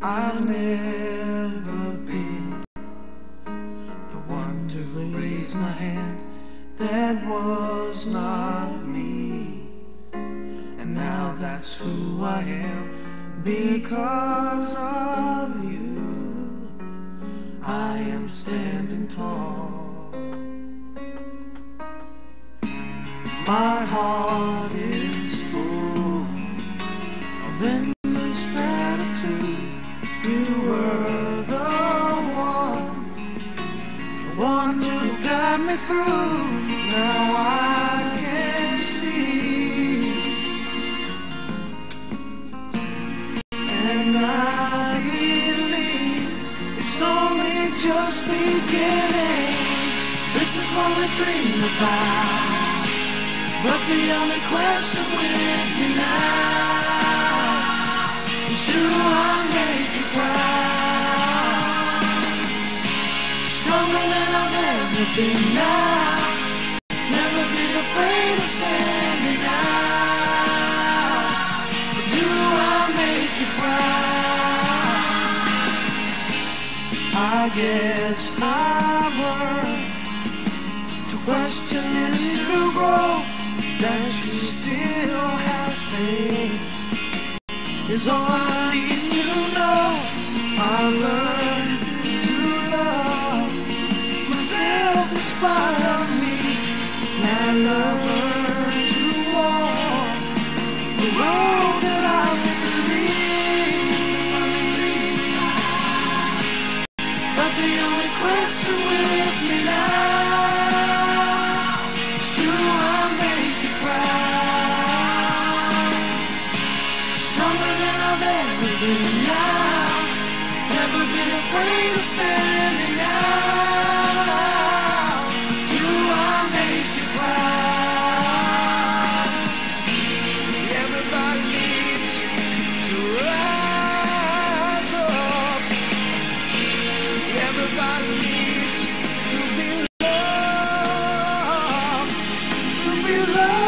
I've never been the one to raise my hand. That was not me, and now that's who I am. Because of you, I am standing tall. My heart is full of endless gratitude. You were the one to guide me through. Now I can see, and I believe it's only just beginning. This is what we dream about, but the only question with me now is, do I make you proud? Stronger than I've ever been now. Never been afraid of standing out. But do I make you proud? I guess I've learned to question is to grow. That you still have faith is all I need to know. I've learned to love myself in spite of me, and I've learned to walk the road that I believe. But the only question with me now is, do I make you proud? Stronger than I've ever been now. Never been afraid of standing out. Do I make you proud? Everybody needs to rise up. Everybody needs to be loved, to be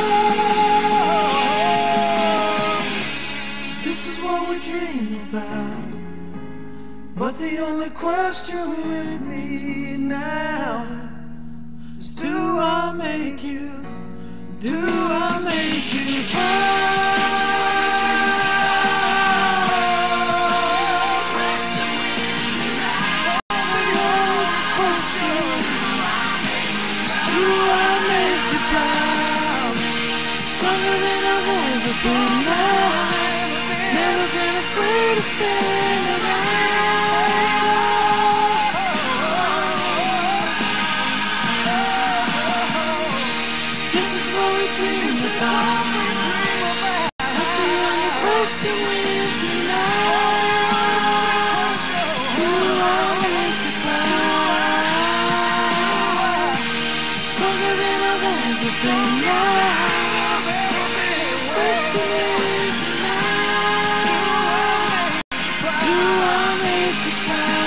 loved. This is what we dream about, but the only question with me now is, do I make you, do I make you proud? The only question is, do I make you proud? Stronger than I've ever been now. Never been afraid of standing out. This is what we dream about. But the only question with me now, do I make you proud? Stronger than I've ever been now. Question with me now, do I make you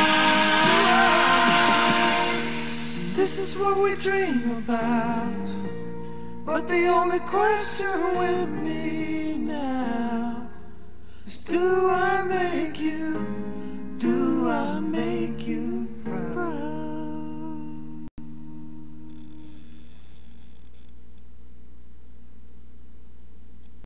proud? This is what we dream about, but the only question with me now is, do